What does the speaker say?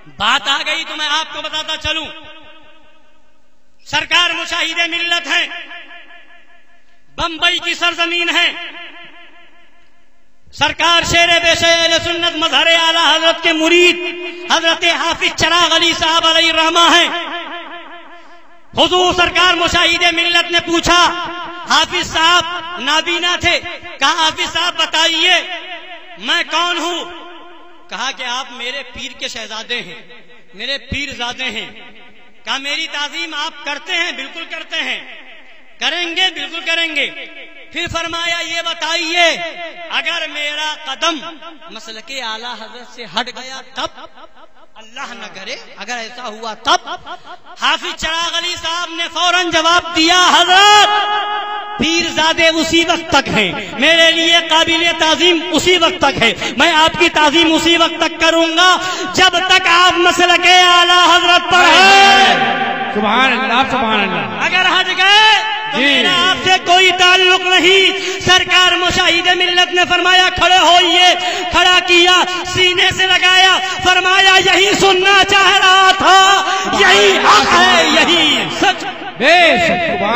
بات آ گئی تو میں آپ کو بتاتا چلوں، سرکار مشاہد ملت ہیں، بمبئی کی سرزمین ہے، سرکار شیر بے شیر اہل سنت مظہر اعلی حضرت کے مرید حضرت حافظ چراغ علی صاحب علیہ الرحمہ ہیں۔ حضور سرکار مشاہد ملت نے پوچھا، حافظ صاحب نابینا تھے، کہا حافظ صاحب بتائیے میں کون ہوں؟ کہا کہ آپ میرے پیر کے شہزادے ہیں، میرے پیر زادے ہیں۔ کہا میری تعظیم آپ کرتے ہیں؟ بالکل کرتے ہیں۔ کریں گے؟ بالکل کریں گے۔ پھر فرمایا یہ بتائیے اگر میرا قدم مسلک اعلی حضرت سے ہٹ گیا تب؟ اللہ نہ کرے اگر ایسا ہوا تب؟ حافظ چراغ علی صاحب نے فوراً جواب دیا، حضرت پیر زادے اسی وقت تک ہیں، میرے لیے قابل تعظیم اسی وقت تک ہے، میں آپ کی تعظیم اسی وقت تک کروں گا جب تک آپ مسلک اعلی حضرت پر ہیں۔ سبحان اللہ سبحان اللہ۔ اگر ہٹ گئے تو میرا آپ سے کوئی تعلق نہیں۔ سرکار مشاہد ملت نے فرمایا کھڑے ہوئیے، کھڑا کیا، سینے سے لگایا، فرمایا یہی سننا چاہ رہا تھا، یہی حق ہے، یہی سچ۔ بے شک سبحان